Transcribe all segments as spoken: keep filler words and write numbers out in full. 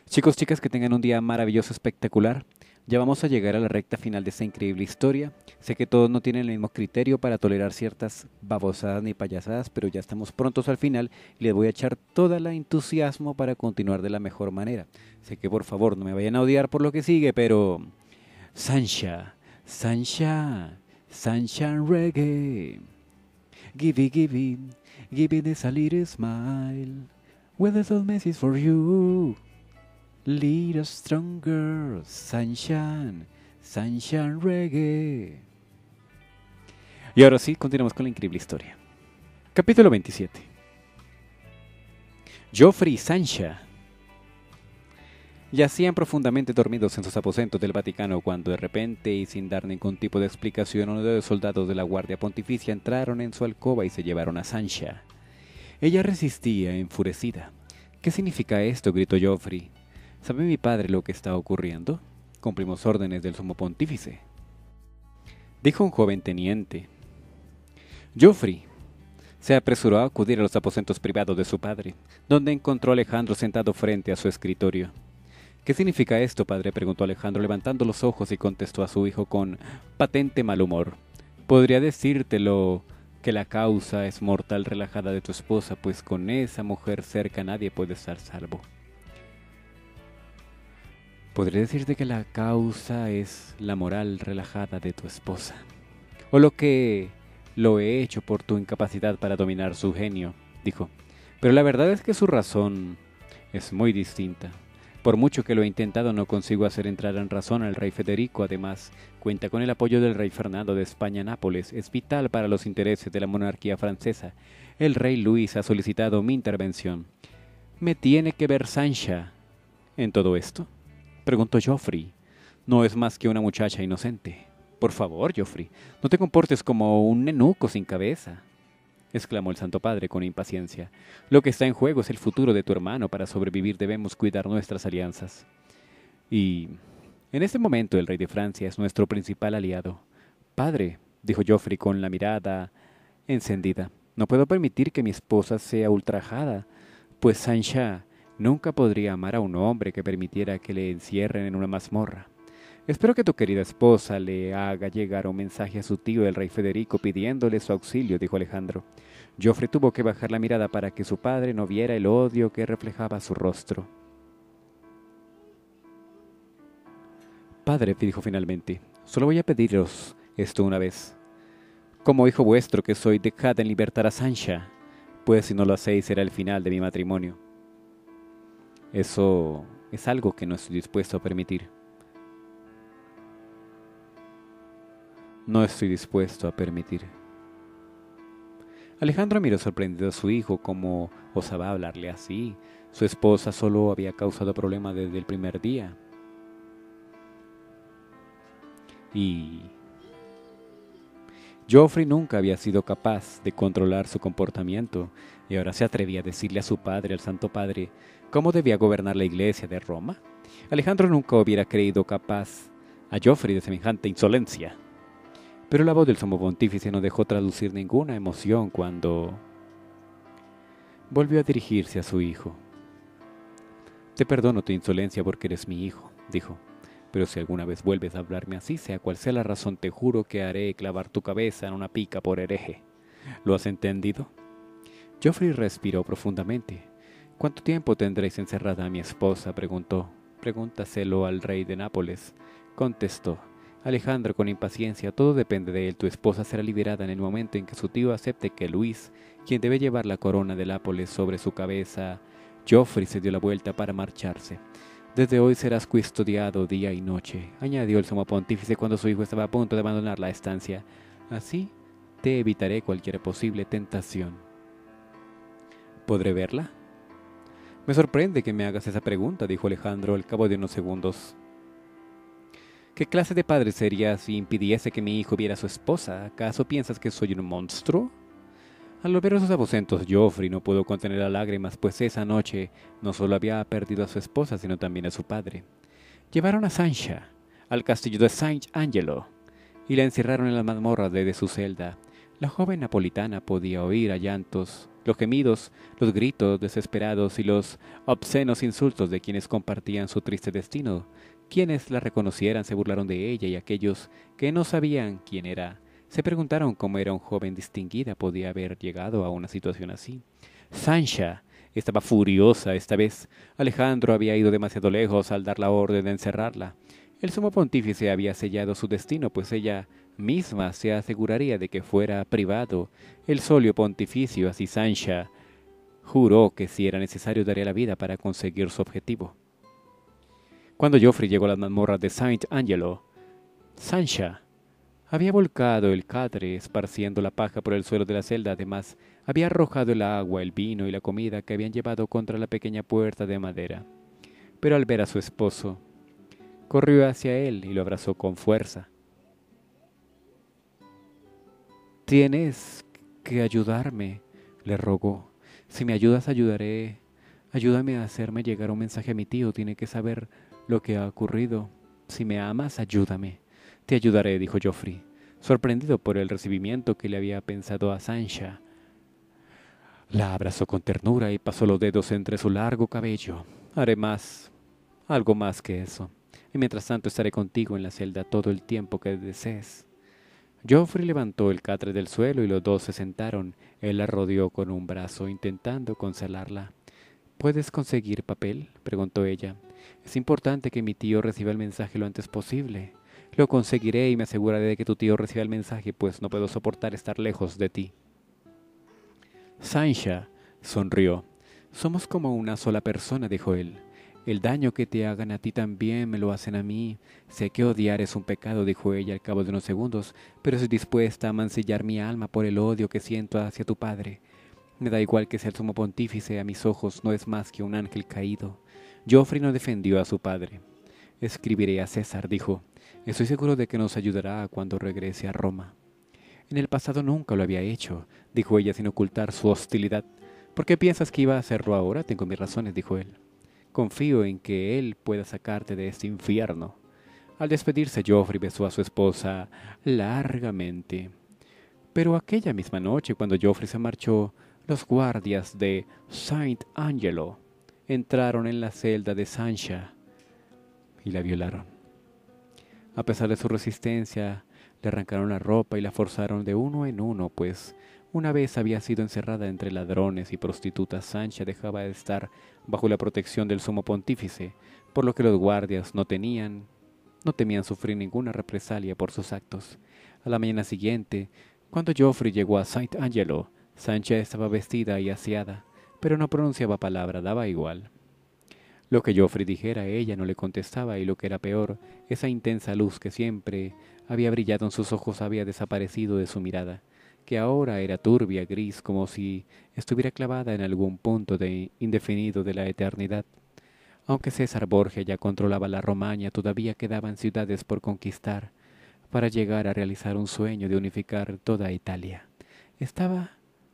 Chicos, chicas, que tengan un día maravilloso, espectacular. Ya vamos a llegar a la recta final de esta increíble historia. Sé que todos no tienen el mismo criterio para tolerar ciertas babosadas ni payasadas, pero ya estamos prontos al final y les voy a echar toda la entusiasmo para continuar de la mejor manera. Sé que por favor no me vayan a odiar por lo que sigue, pero... Sancha, Sancha, Sunshine Reggae. Give give give this a little smile. With a little message for you. Little stronger, sunshine, sunshine reggae. Y ahora sí, continuamos con la increíble historia. Capítulo veintisiete. Joffrey y Sancha yacían profundamente dormidos en sus aposentos del Vaticano cuando de repente y sin dar ningún tipo de explicación uno de los soldados de la Guardia Pontificia entraron en su alcoba y se llevaron a Sancha. Ella resistía, enfurecida. ¿Qué significa esto?, gritó Joffrey. ¿Sabe mi padre lo que está ocurriendo? Cumplimos órdenes del sumo pontífice, dijo un joven teniente. Joffrey se apresuró a acudir a los aposentos privados de su padre, donde encontró a Alejandro sentado frente a su escritorio. ¿Qué significa esto, padre?, preguntó Alejandro levantando los ojos y contestó a su hijo con patente mal humor. Podría decírtelo que la causa es mortal relajada de tu esposa, pues con esa mujer cerca nadie puede estar salvo. Podría decirte que la causa es la moral relajada de tu esposa, o lo que lo he hecho por tu incapacidad para dominar su genio, dijo. Pero la verdad es que su razón es muy distinta. Por mucho que lo he intentado, no consigo hacer entrar en razón al rey Federico. Además, cuenta con el apoyo del rey Fernando de España-Nápoles. Es vital para los intereses de la monarquía francesa. El rey Luis ha solicitado mi intervención. ¿Me tiene que ver Sancha en todo esto?, preguntó Joffrey. No es más que una muchacha inocente. Por favor, Joffrey, no te comportes como un nenuco sin cabeza, exclamó el Santo Padre con impaciencia. Lo que está en juego es el futuro de tu hermano. Para sobrevivir debemos cuidar nuestras alianzas. Y en este momento el rey de Francia es nuestro principal aliado. Padre, dijo Joffrey con la mirada encendida, no puedo permitir que mi esposa sea ultrajada, pues Sancha nunca podría amar a un hombre que permitiera que le encierren en una mazmorra. Espero que tu querida esposa le haga llegar un mensaje a su tío el rey Federico pidiéndole su auxilio, dijo Alejandro. Joffrey tuvo que bajar la mirada para que su padre no viera el odio que reflejaba su rostro. Padre, dijo finalmente, solo voy a pediros esto una vez. Como hijo vuestro que soy, dejad en libertad a Sancha, pues si no lo hacéis será el final de mi matrimonio. Eso es algo que no estoy dispuesto a permitir. No estoy dispuesto a permitir. Alejandro miró sorprendido a su hijo. ¿Cómo osaba hablarle así? Su esposa solo había causado problemas desde el primer día. Y Joffrey nunca había sido capaz de controlar su comportamiento, y ahora se atrevía a decirle a su padre, al Santo Padre, cómo debía gobernar la iglesia de Roma. Alejandro nunca hubiera creído capaz a Joffrey de semejante insolencia. Pero la voz del sumo pontífice no dejó traducir ninguna emoción cuando volvió a dirigirse a su hijo. Te perdono tu insolencia porque eres mi hijo, dijo. Pero si alguna vez vuelves a hablarme así, sea cual sea la razón, te juro que haré clavar tu cabeza en una pica por hereje. ¿Lo has entendido? Joffrey respiró profundamente. ¿Cuánto tiempo tendréis encerrada a mi esposa?, preguntó. Pregúntaselo al rey de Nápoles, contestó Alejandro con impaciencia. Todo depende de él. Tu esposa será liberada en el momento en que su tío acepte que Luis, quien debe llevar la corona de Nápoles sobre su cabeza. Joffrey se dio la vuelta para marcharse. Desde hoy serás custodiado día y noche, añadió el sumo pontífice cuando su hijo estaba a punto de abandonar la estancia. Así te evitaré cualquier posible tentación. ¿Podré verla? Me sorprende que me hagas esa pregunta, dijo Alejandro al cabo de unos segundos. ¿Qué clase de padre sería si impidiese que mi hijo viera a su esposa? ¿Acaso piensas que soy un monstruo? Al ver sus aposentos, Joffrey no pudo contener las lágrimas, pues esa noche no solo había perdido a su esposa, sino también a su padre. Llevaron a Sancha al castillo de Saint-Angelo y la encerraron en las mazmorras de, de su celda. La joven napolitana podía oír a llantos los gemidos, los gritos desesperados y los obscenos insultos de quienes compartían su triste destino. Quienes la reconocieran se burlaron de ella, y aquellos que no sabían quién era se preguntaron cómo era un joven distinguida podía haber llegado a una situación así. Sancha estaba furiosa esta vez. Alejandro había ido demasiado lejos al dar la orden de encerrarla. El sumo pontífice había sellado su destino, pues ella misma se aseguraría de que fuera privado el solio pontificio. Así Sancha juró que si era necesario daría la vida para conseguir su objetivo. Cuando Joffrey llegó a las mazmorras de Saint Angelo, Sancha había volcado el catre esparciendo la paja por el suelo de la celda. Además, había arrojado el agua, el vino y la comida que habían llevado contra la pequeña puerta de madera. Pero al ver a su esposo, corrió hacia él y lo abrazó con fuerza. «Tienes que ayudarme», le rogó. «Si me ayudas, ayudaré. Ayúdame a hacerme llegar un mensaje a mi tío. Tiene que saber lo que ha ocurrido. Si me amas, ayúdame». «Te ayudaré», dijo Joffrey, sorprendido por el recibimiento que le había pensado a Sancha. La abrazó con ternura y pasó los dedos entre su largo cabello. «Haré más, algo más que eso. Y mientras tanto estaré contigo en la celda todo el tiempo que desees». Joffrey levantó el catre del suelo y los dos se sentaron. Él la rodeó con un brazo, intentando consolarla. «¿Puedes conseguir papel?», preguntó ella. «Es importante que mi tío reciba el mensaje lo antes posible». «Lo conseguiré y me aseguraré de que tu tío reciba el mensaje, pues no puedo soportar estar lejos de ti». Sancha sonrió. «Somos como una sola persona», dijo él. «El daño que te hagan a ti también me lo hacen a mí. Sé que odiar es un pecado», dijo ella al cabo de unos segundos, «pero estoy dispuesta a mancillar mi alma por el odio que siento hacia tu padre. Me da igual que sea el sumo pontífice, a mis ojos no es más que un ángel caído». Joffrey no defendió a su padre. «Escribiré a César», dijo. «Estoy seguro de que nos ayudará cuando regrese a Roma». «En el pasado nunca lo había hecho», dijo ella sin ocultar su hostilidad. «¿Por qué piensas que iba a hacerlo ahora? Tengo mis razones», dijo él. «Confío en que él pueda sacarte de este infierno». Al despedirse, Joffrey besó a su esposa largamente. Pero aquella misma noche, cuando Joffrey se marchó, los guardias de Saint Angelo entraron en la celda de Sancha y la violaron. A pesar de su resistencia, le arrancaron la ropa y la forzaron de uno en uno, pues una vez había sido encerrada entre ladrones y prostitutas. Sancha dejaba de estar bajo la protección del sumo pontífice, por lo que los guardias no tenían, no temían sufrir ninguna represalia por sus actos. A la mañana siguiente, cuando Joffrey llegó a Saint Angelo, Sancha estaba vestida y aseada, pero no pronunciaba palabra, daba igual. Lo que Joffrey dijera, ella no le contestaba, y lo que era peor, esa intensa luz que siempre había brillado en sus ojos había desaparecido de su mirada, que ahora era turbia, gris, como si estuviera clavada en algún punto de indefinido de la eternidad. Aunque César Borgia ya controlaba la Romaña, todavía quedaban ciudades por conquistar para llegar a realizar un sueño de unificar toda Italia. Estaba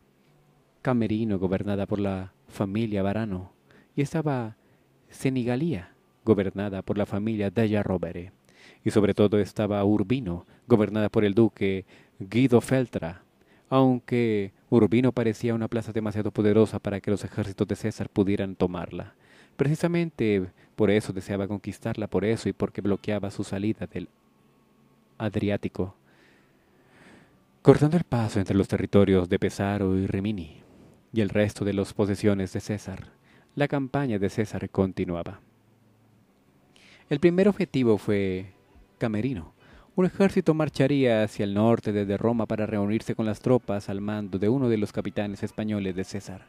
Camerino, gobernada por la familia Varano, y estaba Senigallia, gobernada por la familia Della Rovere, y sobre todo estaba Urbino, gobernada por el duque Guido Feltra, aunque Urbino parecía una plaza demasiado poderosa para que los ejércitos de César pudieran tomarla. Precisamente por eso deseaba conquistarla, por eso y porque bloqueaba su salida del Adriático, cortando el paso entre los territorios de Pesaro y Rimini y el resto de las posesiones de César. La campaña de César continuaba. El primer objetivo fue Camerino. Un ejército marcharía hacia el norte desde Roma para reunirse con las tropas al mando de uno de los capitanes españoles de César.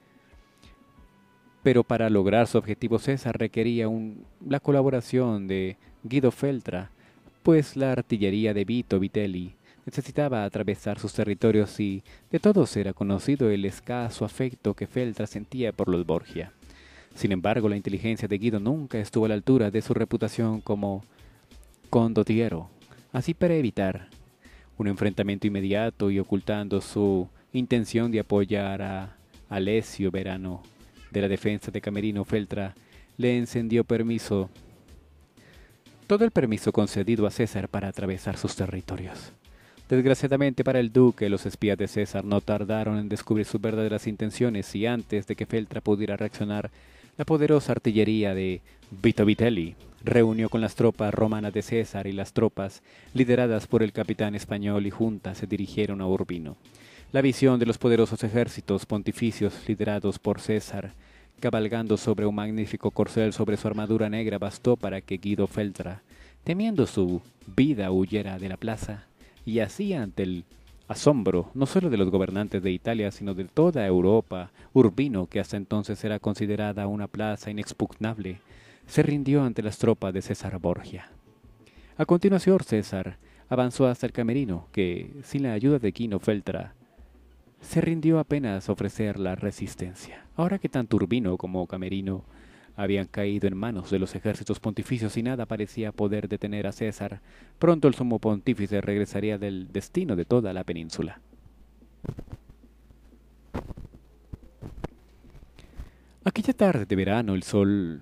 Pero para lograr su objetivo, César requería un, la colaboración de Guido Feltra, pues la artillería de Vito Vitelli necesitaba atravesar sus territorios y de todos era conocido el escaso afecto que Feltra sentía por los Borgia. Sin embargo, la inteligencia de Guido nunca estuvo a la altura de su reputación como condottiero. Así, para evitar un enfrentamiento inmediato y ocultando su intención de apoyar a Alessio Verano de la defensa de Camerino, Feltra le encendió permiso, todo el permiso concedido a César para atravesar sus territorios. Desgraciadamente para el duque, los espías de César no tardaron en descubrir sus verdaderas intenciones y antes de que Feltra pudiera reaccionar, la poderosa artillería de Vito Vitelli reunió con las tropas romanas de César y las tropas lideradas por el capitán español y juntas se dirigieron a Urbino. La visión de los poderosos ejércitos pontificios liderados por César, cabalgando sobre un magnífico corcel sobre su armadura negra, bastó para que Guido Feltra, temiendo su vida, huyera de la plaza, y así ante el asombro no solo de los gobernantes de Italia, sino de toda Europa, Urbino, que hasta entonces era considerada una plaza inexpugnable, se rindió ante las tropas de César Borgia. A continuación César avanzó hasta el camerino, que, sin la ayuda de Guido Feltra, se rindió apenas ofrecer la resistencia. Ahora que tanto Urbino como Camerino habían caído en manos de los ejércitos pontificios y nada parecía poder detener a César, pronto el sumo pontífice regresaría del destino de toda la península. Aquella tarde de verano el sol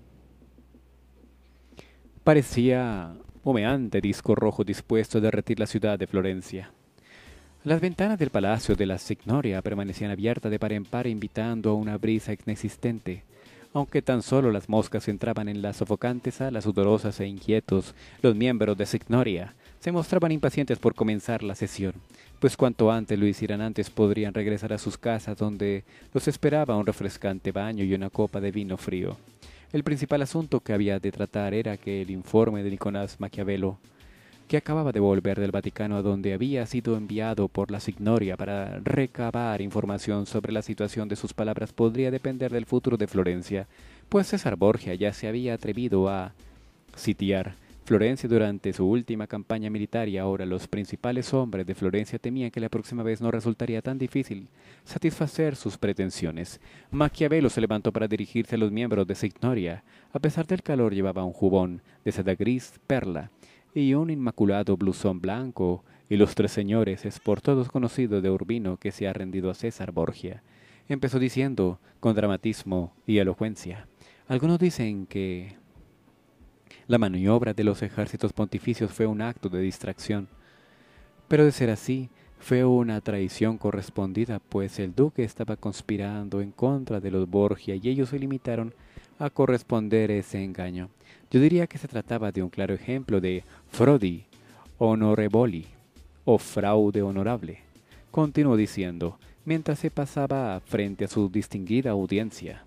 parecía humeante disco rojo dispuesto a derretir la ciudad de Florencia. Las ventanas del palacio de la Signoria permanecían abiertas de par en par, invitando a una brisa inexistente. Aunque tan solo las moscas entraban en las sofocantes salas sudorosas e inquietos, los miembros de Signoria se mostraban impacientes por comenzar la sesión, pues cuanto antes lo hicieran antes podrían regresar a sus casas donde los esperaba un refrescante baño y una copa de vino frío. El principal asunto que había de tratar era que el informe de Nicolás Maquiavelo, que acababa de volver del Vaticano a donde había sido enviado por la Signoria para recabar información sobre la situación de sus palabras, podría depender del futuro de Florencia, pues César Borgia ya se había atrevido a sitiar Florencia durante su última campaña militar y ahora los principales hombres de Florencia temían que la próxima vez no resultaría tan difícil satisfacer sus pretensiones. Maquiavelo se levantó para dirigirse a los miembros de Signoria. A pesar del calor llevaba un jubón de seda gris perla y un inmaculado blusón blanco, y los tres señores es por todos conocido de Urbino que se ha rendido a César Borgia. Empezó diciendo, con dramatismo y elocuencia: algunos dicen que la maniobra de los ejércitos pontificios fue un acto de distracción, pero de ser así, fue una traición correspondida, pues el duque estaba conspirando en contra de los Borgia y ellos se limitaron a corresponder ese engaño. Yo diría que se trataba de un claro ejemplo de frodi honorevoli, o fraude honorable, continuó diciendo, mientras se pasaba frente a su distinguida audiencia.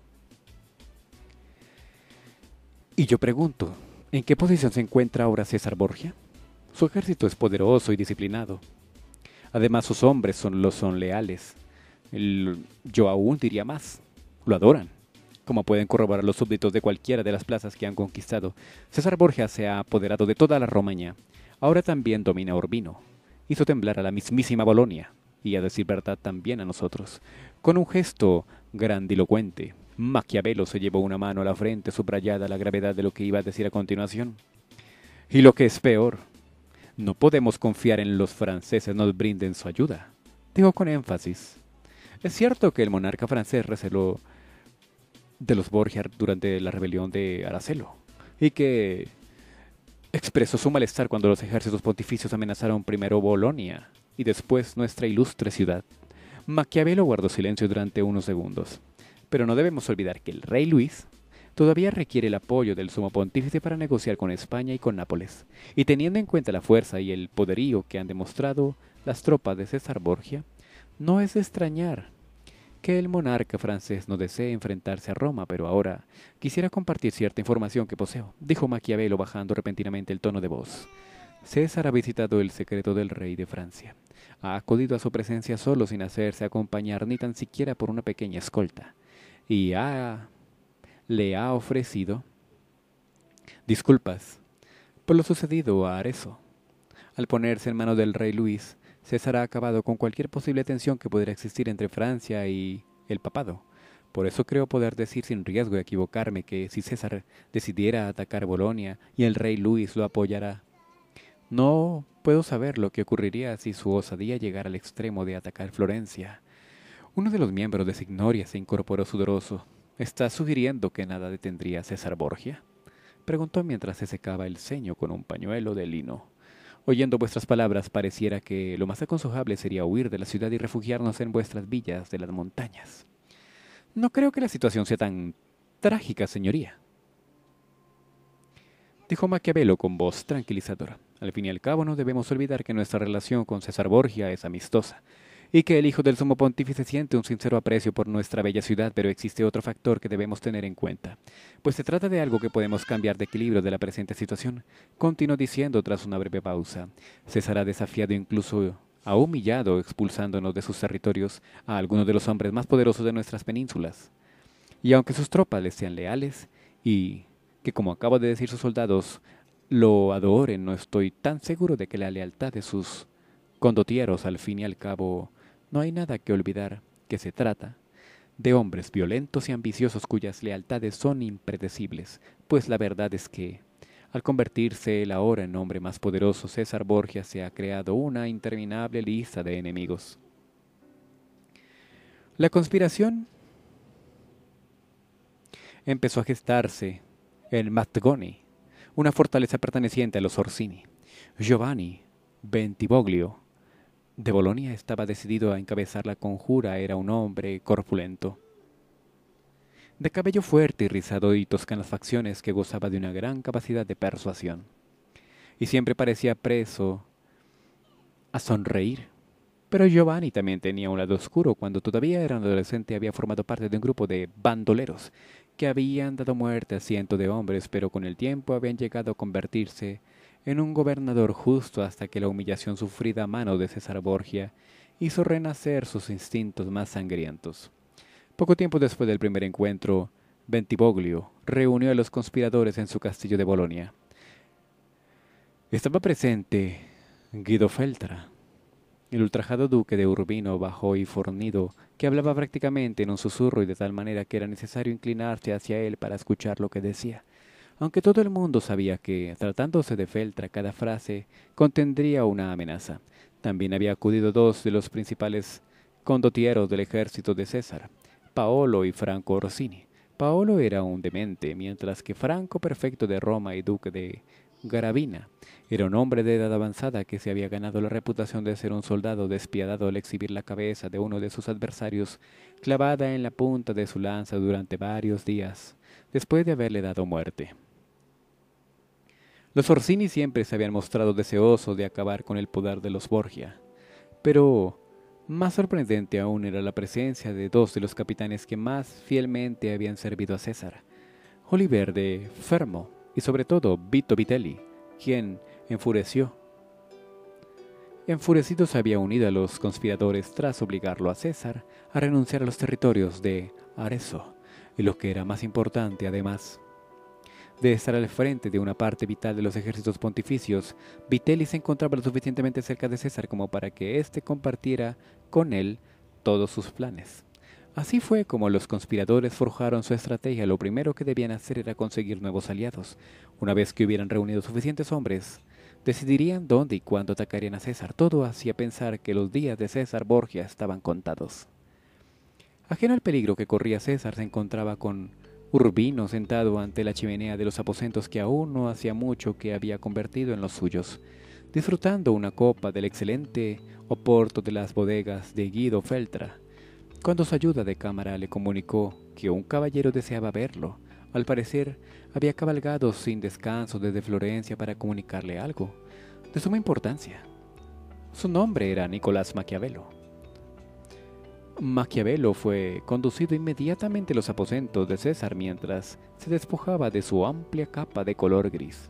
Y yo pregunto, ¿en qué posición se encuentra ahora César Borgia? Su ejército es poderoso y disciplinado. Además, sus hombres son, los son leales. El, yo aún diría más, lo adoran, como pueden corroborar los súbditos de cualquiera de las plazas que han conquistado. César Borgia se ha apoderado de toda la Romaña. Ahora también domina Urbino. Hizo temblar a la mismísima Bolonia, y a decir verdad también a nosotros. Con un gesto grandilocuente, Maquiavelo se llevó una mano a la frente, subrayada la gravedad de lo que iba a decir a continuación. Y lo que es peor, no podemos confiar en los franceses nos brinden su ayuda, dijo con énfasis. Es cierto que el monarca francés receló de los Borgia durante la rebelión de Aracelo, y que expresó su malestar cuando los ejércitos pontificios amenazaron primero Bolonia y después nuestra ilustre ciudad. Maquiavelo guardó silencio durante unos segundos. Pero no debemos olvidar que el rey Luis todavía requiere el apoyo del sumo pontífice para negociar con España y con Nápoles, y teniendo en cuenta la fuerza y el poderío que han demostrado las tropas de César Borgia, no es de extrañar que el monarca francés no desee enfrentarse a Roma, pero ahora quisiera compartir cierta información que poseo, dijo Maquiavelo bajando repentinamente el tono de voz. César ha visitado el secreto del rey de Francia. Ha acudido a su presencia solo sin hacerse acompañar ni tan siquiera por una pequeña escolta, y ha, le ha ofrecido disculpas por lo sucedido a Arezzo. Al ponerse en manos del rey Luis, César ha acabado con cualquier posible tensión que pudiera existir entre Francia y el papado. Por eso creo poder decir sin riesgo de equivocarme que si César decidiera atacar Bolonia y el rey Luis lo apoyará, no puedo saber lo que ocurriría si su osadía llegara al extremo de atacar Florencia. Uno de los miembros de Signoria se incorporó sudoroso. ¿Estás sugiriendo que nada detendría a César Borgia?, preguntó mientras se secaba el ceño con un pañuelo de lino. Oyendo vuestras palabras, pareciera que lo más aconsejable sería huir de la ciudad y refugiarnos en vuestras villas de las montañas. No creo que la situación sea tan trágica, señoría, dijo Maquiavelo con voz tranquilizadora. Al fin y al cabo, no debemos olvidar que nuestra relación con César Borgia es amistosa, y que el hijo del sumo pontífice siente un sincero aprecio por nuestra bella ciudad, pero existe otro factor que debemos tener en cuenta, pues se trata de algo que podemos cambiar de equilibrio de la presente situación. Continuó diciendo tras una breve pausa. César ha desafiado, incluso ha humillado, expulsándonos de sus territorios, a algunos de los hombres más poderosos de nuestras penínsulas. Y aunque sus tropas le sean leales, y que, como acabo de decir, sus soldados lo adoren, no estoy tan seguro de que la lealtad de sus condotieros, al fin y al cabo, no hay nada que olvidar que se trata de hombres violentos y ambiciosos cuyas lealtades son impredecibles, pues la verdad es que, al convertirse él ahora en hombre más poderoso, César Borgia se ha creado una interminable lista de enemigos. La conspiración empezó a gestarse en Mattagoni, una fortaleza perteneciente a los Orsini. Giovanni Bentivoglio de Bolonia estaba decidido a encabezar la conjura. Era un hombre corpulento, de cabello fuerte y rizado y toscanas facciones, que gozaba de una gran capacidad de persuasión, y siempre parecía preso a sonreír. Pero Giovanni también tenía un lado oscuro. Cuando todavía era un adolescente había formado parte de un grupo de bandoleros que habían dado muerte a cientos de hombres, pero con el tiempo habían llegado a convertirse en un gobernador justo, hasta que la humillación sufrida a mano de César Borgia hizo renacer sus instintos más sangrientos. Poco tiempo después del primer encuentro, Bentivoglio reunió a los conspiradores en su castillo de Bolonia. Estaba presente Guido Feltra, el ultrajado duque de Urbino, bajo y fornido, que hablaba prácticamente en un susurro y de tal manera que era necesario inclinarse hacia él para escuchar lo que decía. Aunque todo el mundo sabía que, tratándose de Feltra, cada frase contendría una amenaza. También había acudido dos de los principales condotieros del ejército de César, Paolo y Franco Orsini. Paolo era un demente, mientras que Franco, prefecto de Roma y duque de Garavina, era un hombre de edad avanzada que se había ganado la reputación de ser un soldado despiadado al exhibir la cabeza de uno de sus adversarios clavada en la punta de su lanza durante varios días, después de haberle dado muerte. Los Orsini siempre se habían mostrado deseosos de acabar con el poder de los Borgia, pero más sorprendente aún era la presencia de dos de los capitanes que más fielmente habían servido a César, Oliver de Fermo y sobre todo Vito Vitelli, quien enfureció. Enfurecido se había unido a los conspiradores tras obligarlo a César a renunciar a los territorios de Arezzo, y lo que era más importante, además de estar al frente de una parte vital de los ejércitos pontificios, Vitelli se encontraba lo suficientemente cerca de César como para que éste compartiera con él todos sus planes. Así fue como los conspiradores forjaron su estrategia. Lo primero que debían hacer era conseguir nuevos aliados. Una vez que hubieran reunido suficientes hombres, decidirían dónde y cuándo atacarían a César. Todo hacía pensar que los días de César Borgia estaban contados. Ajeno al peligro que corría César, se encontraba con Urbino sentado ante la chimenea de los aposentos que aún no hacía mucho que había convertido en los suyos, disfrutando una copa del excelente oporto de las bodegas de Guido Feltra, cuando su ayuda de cámara le comunicó que un caballero deseaba verlo. Al parecer, había cabalgado sin descanso desde Florencia para comunicarle algo de suma importancia. Su nombre era Nicolás Maquiavelo. Maquiavelo fue conducido inmediatamente a los aposentos de César mientras se despojaba de su amplia capa de color gris.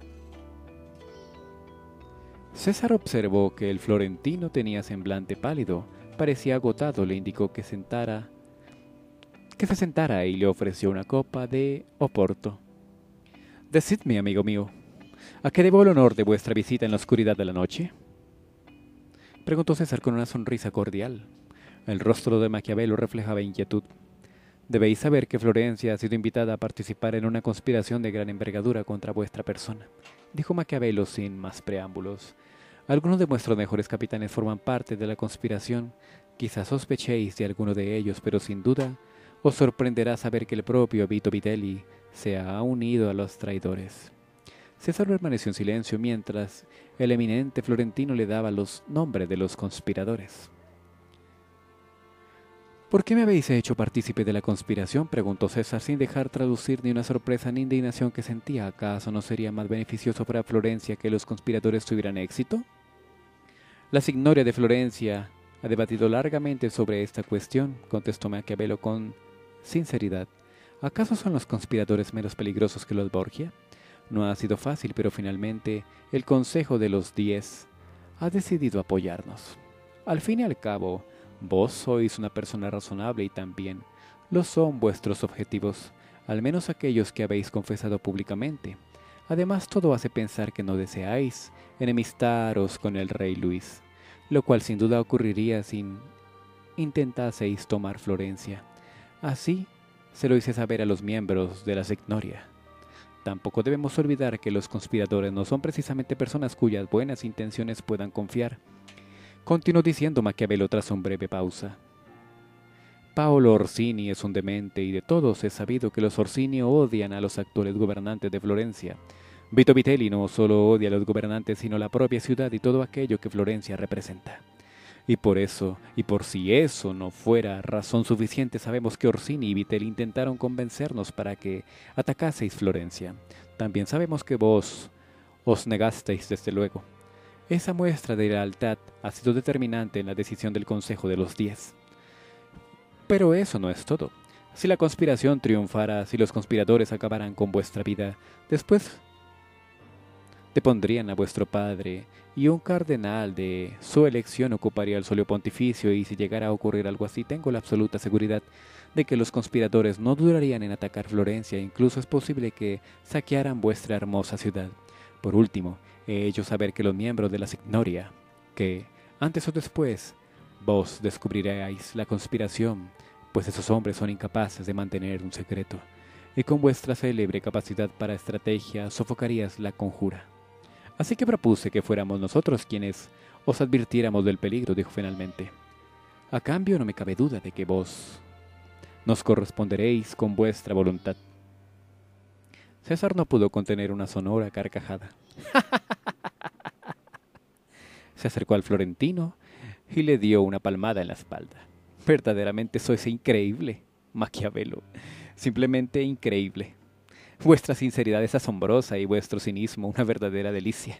César observó que el florentino tenía semblante pálido, parecía agotado. Le indicó que sentara, que se sentara y le ofreció una copa de oporto. «Decidme, amigo mío, ¿a qué debo el honor de vuestra visita en la oscuridad de la noche?», preguntó César con una sonrisa cordial. El rostro de Maquiavelo reflejaba inquietud. «Debéis saber que Florencia ha sido invitada a participar en una conspiración de gran envergadura contra vuestra persona», dijo Maquiavelo sin más preámbulos. «Algunos de vuestros mejores capitanes forman parte de la conspiración. Quizás sospechéis de alguno de ellos, pero sin duda os sorprenderá saber que el propio Vito Vitelli se ha unido a los traidores». César permaneció en silencio mientras el eminente Florentino le daba los nombres de los conspiradores. ¿Por qué me habéis hecho partícipe de la conspiración?, preguntó César sin dejar traducir ni una sorpresa ni indignación que sentía. ¿Acaso no sería más beneficioso para Florencia que los conspiradores tuvieran éxito? La signoria de Florencia ha debatido largamente sobre esta cuestión, contestó Maquiavelo con sinceridad. ¿Acaso son los conspiradores menos peligrosos que los Borgia? No ha sido fácil, pero finalmente el Consejo de los Diez ha decidido apoyarnos. Al fin y al cabo, vos sois una persona razonable y también lo son vuestros objetivos, al menos aquellos que habéis confesado públicamente. Además, todo hace pensar que no deseáis enemistaros con el rey Luis, lo cual sin duda ocurriría si intentaseis tomar Florencia. Así se lo hice saber a los miembros de la Signoria. Tampoco debemos olvidar que los conspiradores no son precisamente personas cuyas buenas intenciones puedan confiar. Continuó diciendo Maquiavelo tras una breve pausa. Paolo Orsini es un demente y de todos es sabido que los Orsini odian a los actuales gobernantes de Florencia. Vito Vitelli no solo odia a los gobernantes sino la propia ciudad y todo aquello que Florencia representa. Y por eso, y por si eso no fuera razón suficiente, sabemos que Orsini y Vitelli intentaron convencernos para que atacaseis Florencia. También sabemos que vos os negasteis desde luego. Esa muestra de lealtad ha sido determinante en la decisión del Consejo de los Diez. Pero eso no es todo. Si la conspiración triunfara, si los conspiradores acabaran con vuestra vida, después depondrían a vuestro padre y un cardenal de su elección ocuparía el solio pontificio, y si llegara a ocurrir algo así, tengo la absoluta seguridad de que los conspiradores no dudarían en atacar Florencia. Incluso es posible que saquearan vuestra hermosa ciudad. Por último, he hecho saber que los miembros de la Signoria, que antes o después vos descubriréis la conspiración, pues esos hombres son incapaces de mantener un secreto, y con vuestra célebre capacidad para estrategia sofocarías la conjura. Así que propuse que fuéramos nosotros quienes os advirtiéramos del peligro, dijo finalmente. A cambio, no me cabe duda de que vos nos corresponderéis con vuestra voluntad. César no pudo contener una sonora carcajada. Se acercó al florentino y le dio una palmada en la espalda. Verdaderamente sois increíble, Maquiavelo. Simplemente increíble. Vuestra sinceridad es asombrosa y vuestro cinismo una verdadera delicia.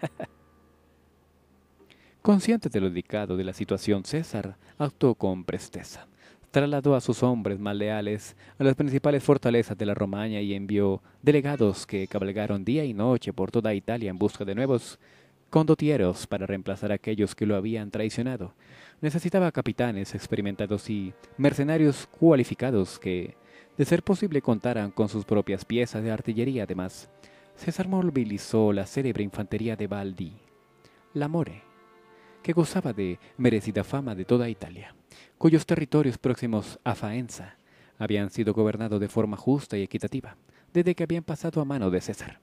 Consciente de lo delicado de la situación, César actuó con presteza. Trasladó a sus hombres más leales a las principales fortalezas de la Romaña y envió delegados que cabalgaron día y noche por toda Italia en busca de nuevos condotieros para reemplazar a aquellos que lo habían traicionado. Necesitaba capitanes experimentados y mercenarios cualificados que, de ser posible, contaran con sus propias piezas de artillería. Además, César movilizó la célebre infantería de Baldi, la More, que gozaba de merecida fama de toda Italia, cuyos territorios próximos a Faenza habían sido gobernados de forma justa y equitativa, desde que habían pasado a mano de César.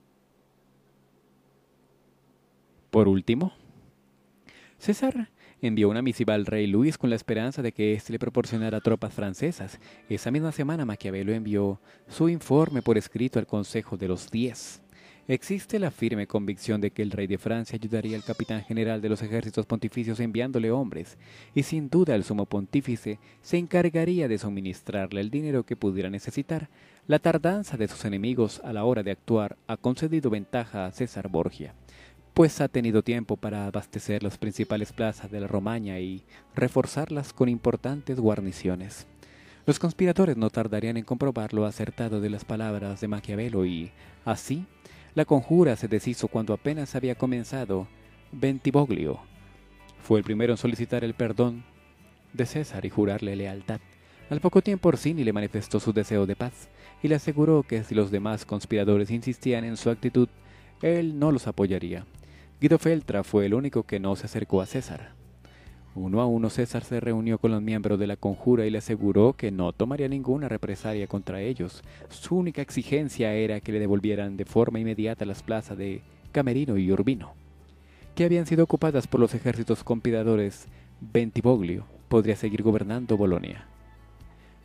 Por último, César envió una misiva al rey Luis con la esperanza de que éste le proporcionara tropas francesas. Esa misma semana Maquiavelo envió su informe por escrito al Consejo de los Diez. Existe la firme convicción de que el rey de Francia ayudaría al capitán general de los ejércitos pontificios enviándole hombres, y sin duda el sumo pontífice se encargaría de suministrarle el dinero que pudiera necesitar. La tardanza de sus enemigos a la hora de actuar ha concedido ventaja a César Borgia, pues ha tenido tiempo para abastecer las principales plazas de la Romaña y reforzarlas con importantes guarniciones. Los conspiradores no tardarían en comprobar lo acertado de las palabras de Maquiavelo y, así, la conjura se deshizo cuando apenas había comenzado. Bentivoglio fue el primero en solicitar el perdón de César y jurarle lealtad. Al poco tiempo Orsini le manifestó su deseo de paz y le aseguró que si los demás conspiradores insistían en su actitud, él no los apoyaría. Guido Feltra fue el único que no se acercó a César. Uno a uno César se reunió con los miembros de la conjura y le aseguró que no tomaría ninguna represalia contra ellos. Su única exigencia era que le devolvieran de forma inmediata las plazas de Camerino y Urbino, que habían sido ocupadas por los ejércitos conspiradores. Bentivoglio podría seguir gobernando Bolonia.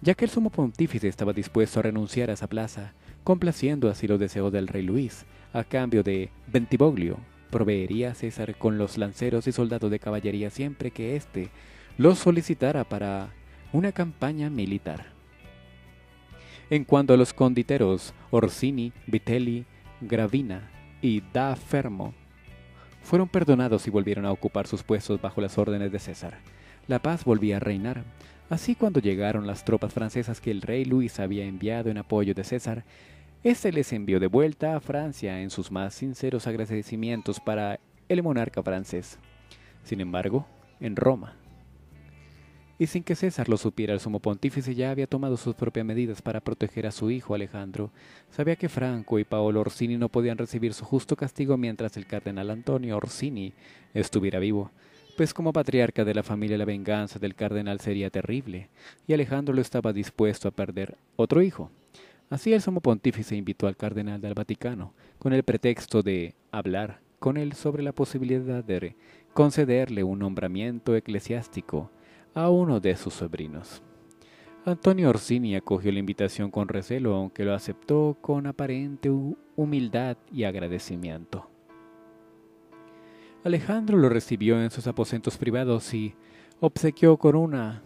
Ya que el sumo pontífice estaba dispuesto a renunciar a esa plaza, complaciendo así los deseos del rey Luis, a cambio de Bentivoglio, proveería a César con los lanceros y soldados de caballería siempre que éste los solicitara para una campaña militar. En cuanto a los conditeros, Orsini, Vitelli, Gravina y da Fermo fueron perdonados y volvieron a ocupar sus puestos bajo las órdenes de César. La paz volvía a reinar. Así, cuando llegaron las tropas francesas que el rey Luis había enviado en apoyo de César, éste les envió de vuelta a Francia en sus más sinceros agradecimientos para el monarca francés. Sin embargo, en Roma, y sin que César lo supiera, el sumo pontífice ya había tomado sus propias medidas para proteger a su hijo Alejandro. Sabía que Franco y Paolo Orsini no podían recibir su justo castigo mientras el cardenal Antonio Orsini estuviera vivo, pues como patriarca de la familia la venganza del cardenal sería terrible, y Alejandro lo estaba dispuesto a perder otro hijo. Así el sumo pontífice invitó al cardenal del Vaticano, con el pretexto de hablar con él sobre la posibilidad de concederle un nombramiento eclesiástico a uno de sus sobrinos. Antonio Orsini acogió la invitación con recelo, aunque lo aceptó con aparente humildad y agradecimiento. Alejandro lo recibió en sus aposentos privados y obsequió con una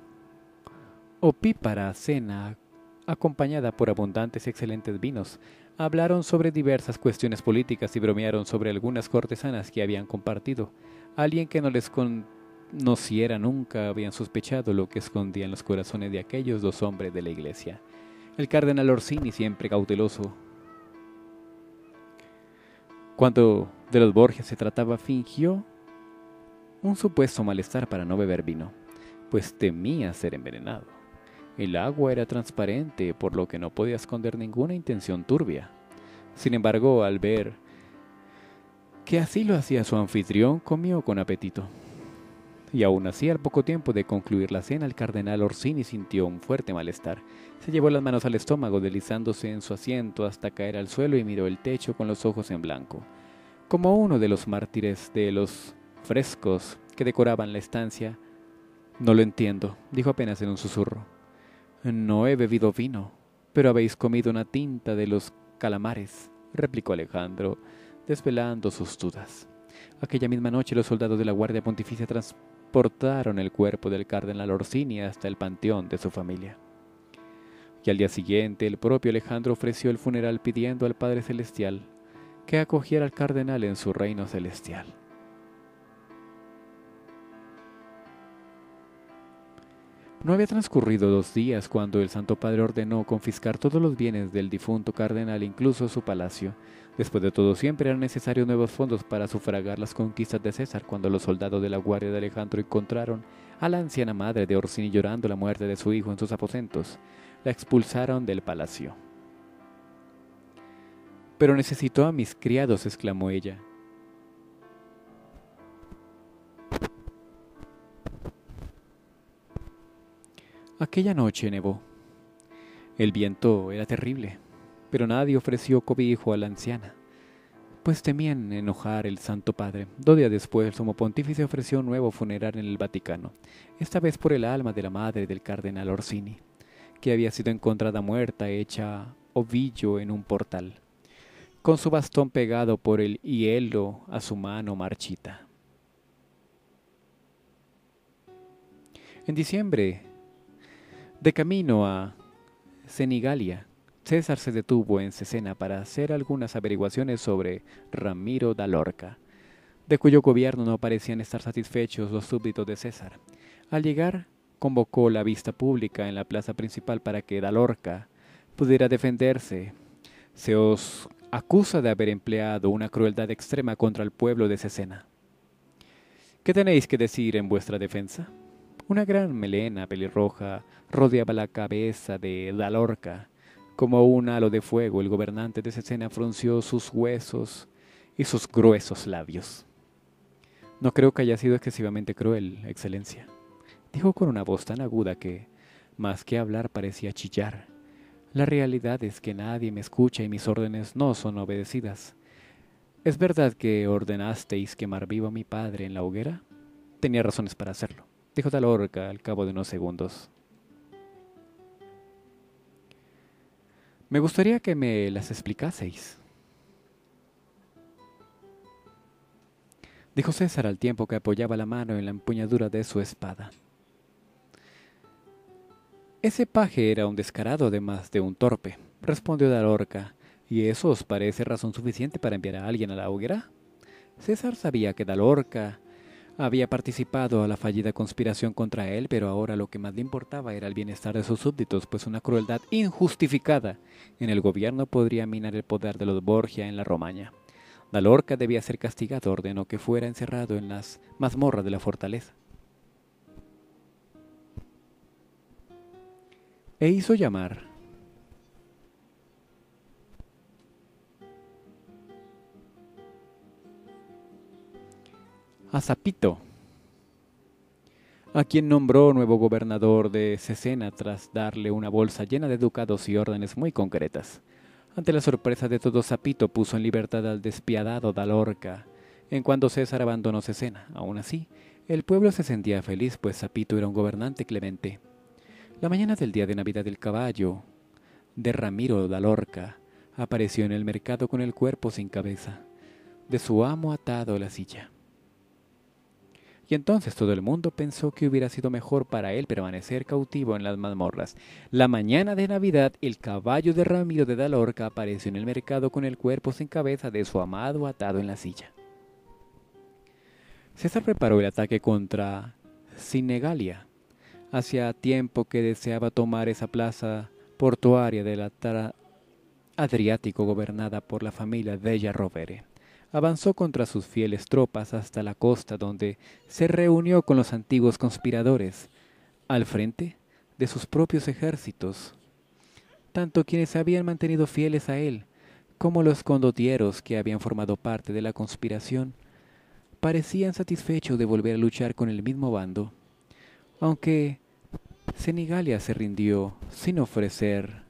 opípara cena acompañada por abundantes y excelentes vinos. Hablaron sobre diversas cuestiones políticas y bromearon sobre algunas cortesanas que habían compartido. Alguien que no les conociera nunca habían sospechado lo que escondía en los corazones de aquellos dos hombres de la iglesia. El cardenal Orsini, siempre cauteloso cuando de los Borgia se trataba, fingió un supuesto malestar para no beber vino, pues temía ser envenenado. El agua era transparente, por lo que no podía esconder ninguna intención turbia. Sin embargo, al ver que así lo hacía su anfitrión, comió con apetito. Y aún así, al poco tiempo de concluir la cena, el cardenal Orsini sintió un fuerte malestar. Se llevó las manos al estómago, deslizándose en su asiento hasta caer al suelo, y miró el techo con los ojos en blanco, como uno de los mártires de los frescos que decoraban la estancia. «No lo entiendo», dijo apenas en un susurro. «No he bebido vino, pero habéis comido una tinta de los calamares», replicó Alejandro, desvelando sus dudas. Aquella misma noche los soldados de la Guardia Pontificia transportaron el cuerpo del cardenal Orsini hasta el panteón de su familia. Y al día siguiente el propio Alejandro ofreció el funeral pidiendo al Padre Celestial que acogiera al cardenal en su reino celestial. No había transcurrido dos días cuando el Santo Padre ordenó confiscar todos los bienes del difunto cardenal, incluso su palacio. Después de todo, siempre eran necesarios nuevos fondos para sufragar las conquistas de César. Cuando los soldados de la guardia de Alejandro encontraron a la anciana madre de Orsini llorando la muerte de su hijo en sus aposentos, la expulsaron del palacio. «Pero necesito a mis criados», exclamó ella. Aquella noche nevó. El viento era terrible, pero nadie ofreció cobijo a la anciana, pues temían enojar al Santo Padre. Dos días después, el sumo pontífice ofreció un nuevo funeral en el Vaticano, esta vez por el alma de la madre del cardenal Orsini, que había sido encontrada muerta, hecha ovillo en un portal, con su bastón pegado por el hielo a su mano marchita. En diciembre, de camino a Senigallia, César se detuvo en Cesena para hacer algunas averiguaciones sobre Ramiro da Lorca, de cuyo gobierno no parecían estar satisfechos los súbditos de César. Al llegar, convocó la vista pública en la plaza principal para que da Lorca pudiera defenderse. Se os acusa de haber empleado una crueldad extrema contra el pueblo de Cesena. ¿Qué tenéis que decir en vuestra defensa? Una gran melena pelirroja rodeaba la cabeza de da Lorca. Como un halo de fuego, el gobernante de Cesena frunció sus huesos y sus gruesos labios. «No creo que haya sido excesivamente cruel, excelencia», dijo con una voz tan aguda que, más que hablar, parecía chillar. «La realidad es que nadie me escucha y mis órdenes no son obedecidas. ¿Es verdad que ordenasteis quemar vivo a mi padre en la hoguera?» «Tenía razones para hacerlo», dijo da Lorca al cabo de unos segundos. Me gustaría que me las explicaseis, dijo César al tiempo que apoyaba la mano en la empuñadura de su espada. Ese paje era un descarado además de un torpe, respondió Dalorca. ¿Y eso os parece razón suficiente para enviar a alguien a la hoguera? César sabía que Dalorca había participado a la fallida conspiración contra él, pero ahora lo que más le importaba era el bienestar de sus súbditos, pues una crueldad injustificada en el gobierno podría minar el poder de los Borgia en la Romaña. Dalorca debía ser castigado, ordenó que fuera encerrado en las mazmorras de la fortaleza. E hizo llamar a Sapito, a quien nombró nuevo gobernador de Cesena tras darle una bolsa llena de ducados y órdenes muy concretas. Ante la sorpresa de todos, Sapito puso en libertad al despiadado Dalorca, en cuanto César abandonó Cesena. Aún así, el pueblo se sentía feliz, pues Sapito era un gobernante clemente. La mañana del día de Navidad el caballo de Ramiro Dalorca apareció en el mercado con el cuerpo sin cabeza, de su amo atado a la silla. Y entonces todo el mundo pensó que hubiera sido mejor para él permanecer cautivo en las mazmorras. La mañana de Navidad, el caballo de Ramiro de Dalorca apareció en el mercado con el cuerpo sin cabeza de su amado atado en la silla. César preparó el ataque contra Cinegalia. Hacía tiempo que deseaba tomar esa plaza portuaria del Adriático gobernada por la familia Della Rovere. Avanzó contra sus fieles tropas hasta la costa, donde se reunió con los antiguos conspiradores, al frente de sus propios ejércitos, tanto quienes se habían mantenido fieles a él, como los condotieros que habían formado parte de la conspiración, parecían satisfechos de volver a luchar con el mismo bando, aunque Senigalia se rindió sin ofrecer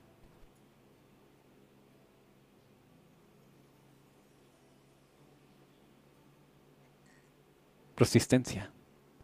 resistencia.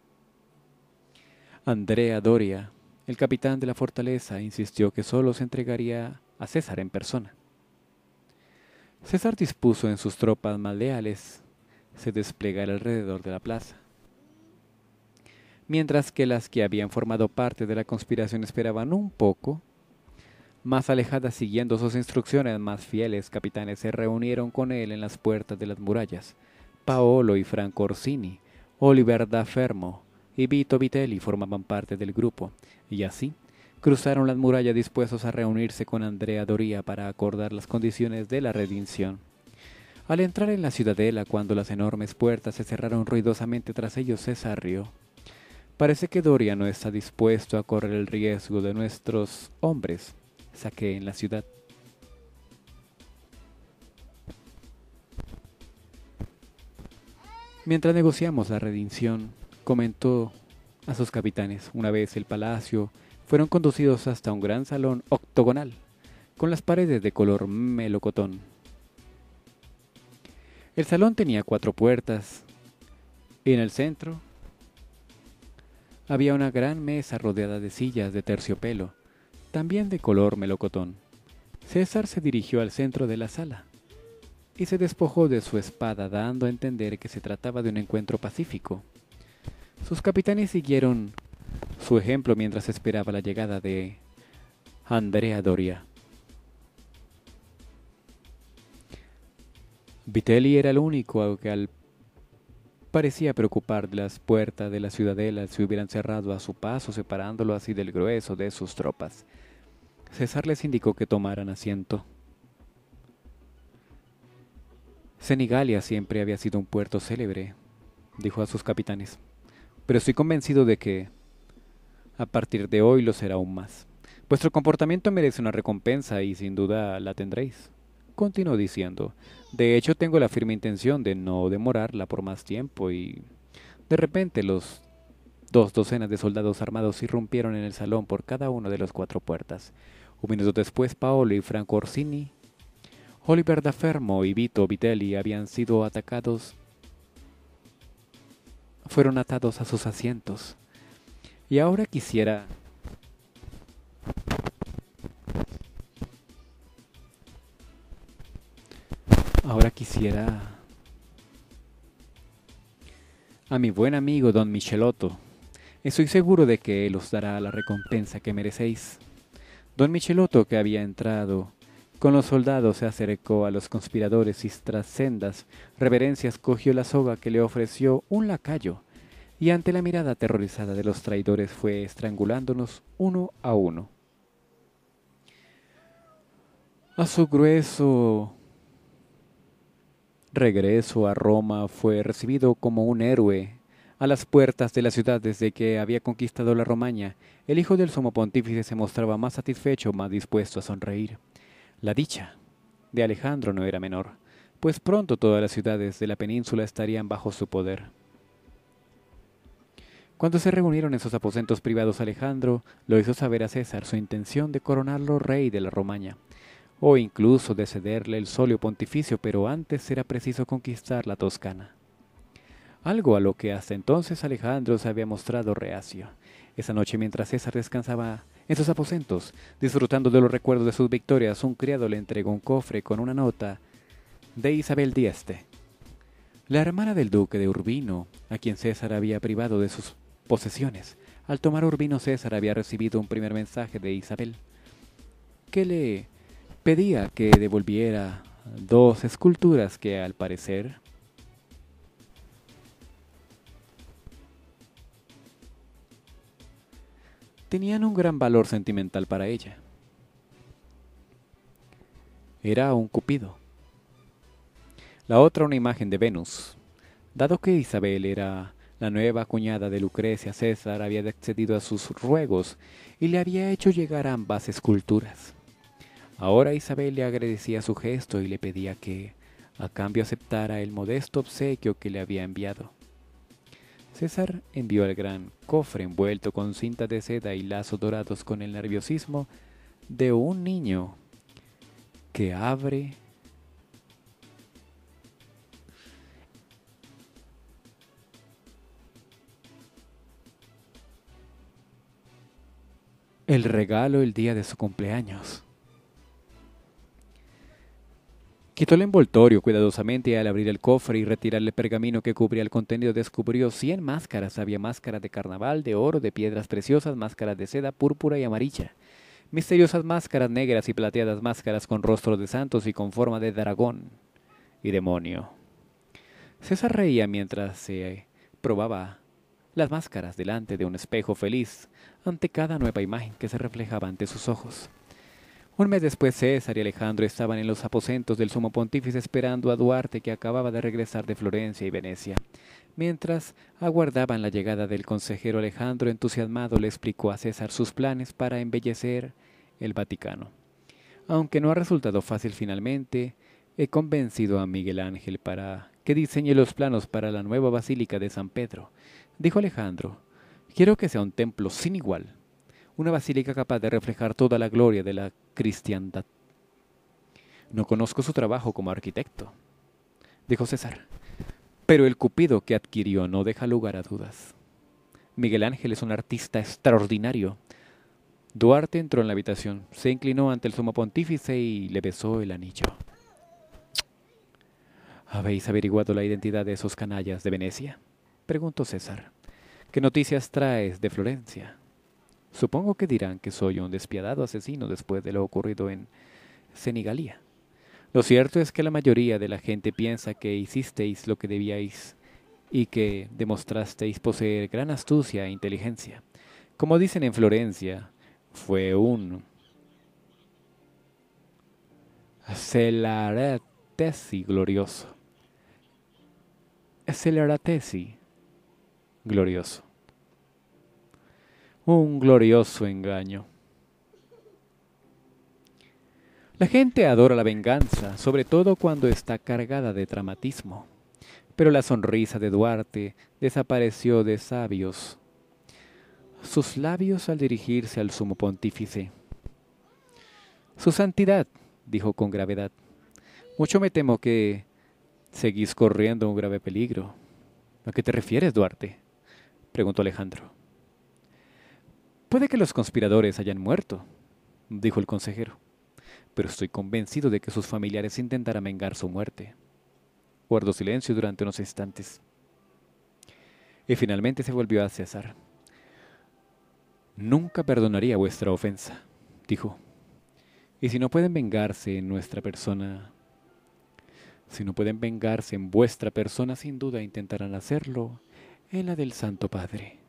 Andrea Doria, el capitán de la fortaleza, insistió que solo se entregaría a César en persona. César dispuso en sus tropas más leales se desplegar alrededor de la plaza, mientras que las que habían formado parte de la conspiración esperaban un poco más alejadas siguiendo sus instrucciones. Más fieles capitanes se reunieron con él en las puertas de las murallas. Paolo y Franco Orsini, Oliver da Fermo y Vito Vitelli formaban parte del grupo, y así cruzaron las murallas dispuestos a reunirse con Andrea Doria para acordar las condiciones de la redención. Al entrar en la ciudadela, cuando las enormes puertas se cerraron ruidosamente tras ellos, César rió. Parece que Doria no está dispuesto a correr el riesgo de nuestros hombres. Saqué en la ciudad. Mientras negociamos la redención, comentó a sus capitanes, una vez el palacio, fueron conducidos hasta un gran salón octogonal, con las paredes de color melocotón. El salón tenía cuatro puertas, y en el centro había una gran mesa rodeada de sillas de terciopelo, también de color melocotón. César se dirigió al centro de la sala y se despojó de su espada, dando a entender que se trataba de un encuentro pacífico. Sus capitanes siguieron su ejemplo mientras esperaba la llegada de Andrea Doria. Vitelli era el único que al parecía preocupar de las puertas de la ciudadela se hubieran cerrado a su paso, separándolo así del grueso de sus tropas. César les indicó que tomaran asiento. Senigalia siempre había sido un puerto célebre, dijo a sus capitanes, pero estoy convencido de que a partir de hoy lo será aún más. Vuestro comportamiento merece una recompensa y sin duda la tendréis. Continuó diciendo, de hecho tengo la firme intención de no demorarla por más tiempo y... De repente los dos docenas de soldados armados irrumpieron en el salón por cada una de las cuatro puertas. Un minuto después, Paolo y Franco Orsini, Oliver da Fermo y Vito Vitelli habían sido atacados, fueron atados a sus asientos. Y ahora quisiera Ahora quisiera a mi buen amigo don Michelotto. Estoy seguro de que él os dará la recompensa que merecéis. Don Michelotto, que había entrado con los soldados, se acercó a los conspiradores y tras sendas reverencias cogió la soga que le ofreció un lacayo, y ante la mirada aterrorizada de los traidores fue estrangulándonos uno a uno. A su grueso regreso a Roma fue recibido como un héroe a las puertas de la ciudad desde que había conquistado la Romaña. El hijo del sumo pontífice se mostraba más satisfecho, más dispuesto a sonreír. La dicha de Alejandro no era menor, pues pronto todas las ciudades de la península estarían bajo su poder. Cuando se reunieron en sus aposentos privados, Alejandro lo hizo saber a César su intención de coronarlo rey de la Romaña, o incluso de cederle el solio pontificio, pero antes era preciso conquistar la Toscana. Algo a lo que hasta entonces Alejandro se había mostrado reacio. Esa noche, mientras César descansaba en sus aposentos, disfrutando de los recuerdos de sus victorias, un criado le entregó un cofre con una nota de Isabel Dieste, la hermana del duque de Urbino, a quien César había privado de sus posesiones. Al tomar Urbino, César había recibido un primer mensaje de Isabel, que le pedía que devolviera dos esculturas que, al parecer, tenían un gran valor sentimental para ella. Era un cupido. La otra una imagen de Venus. Dado que Isabel era la nueva cuñada de Lucrecia, César había accedido a sus ruegos y le había hecho llegar ambas esculturas. Ahora Isabel le agradecía su gesto y le pedía que, a cambio, aceptara el modesto obsequio que le había enviado. César envió el gran cofre envuelto con cinta de seda y lazos dorados con el nerviosismo de un niño que abre el regalo el día de su cumpleaños. Quitó el envoltorio cuidadosamente y al abrir el cofre y retirar el pergamino que cubría el contenido descubrió cien máscaras. Había máscaras de carnaval, de oro, de piedras preciosas, máscaras de seda púrpura y amarilla, misteriosas máscaras negras y plateadas, máscaras con rostros de santos y con forma de dragón y demonio. César reía mientras se probaba las máscaras delante de un espejo, feliz ante cada nueva imagen que se reflejaba ante sus ojos. Un mes después, César y Alejandro estaban en los aposentos del sumo pontífice esperando a Duarte, que acababa de regresar de Florencia y Venecia. Mientras aguardaban la llegada del consejero, Alejandro, entusiasmado, le explicó a César sus planes para embellecer el Vaticano. Aunque no ha resultado fácil finalmente, he convencido a Miguel Ángel para que diseñe los planos para la nueva Basílica de San Pedro, dijo Alejandro. Quiero que sea un templo sin igual, una basílica capaz de reflejar toda la gloria de la cristiandad. No conozco su trabajo como arquitecto, dijo César, pero el cupido que adquirió no deja lugar a dudas. Miguel Ángel es un artista extraordinario. Duarte entró en la habitación, se inclinó ante el sumo pontífice y le besó el anillo. ¿Habéis averiguado la identidad de esos canallas de Venecia?, preguntó César. ¿Qué noticias traes de Florencia? Supongo que dirán que soy un despiadado asesino después de lo ocurrido en Senigallia. Lo cierto es que la mayoría de la gente piensa que hicisteis lo que debíais y que demostrasteis poseer gran astucia e inteligencia. Como dicen en Florencia, fue un Celeratesi glorioso. Celeratesi glorioso. Un glorioso engaño. La gente adora la venganza, sobre todo cuando está cargada de dramatismo. Pero la sonrisa de Duarte desapareció de sabios sus labios al dirigirse al sumo pontífice. Su santidad, dijo con gravedad, mucho me temo que seguís corriendo un grave peligro. ¿A qué te refieres, Duarte?, preguntó Alejandro. Puede que los conspiradores hayan muerto, dijo el consejero, pero estoy convencido de que sus familiares intentarán vengar su muerte. guardó silencio durante unos instantes. Y finalmente se volvió hacia César. Nunca perdonaría vuestra ofensa, dijo. Y si no pueden vengarse en nuestra persona, si no pueden vengarse en vuestra persona, sin duda intentarán hacerlo en la del Santo Padre.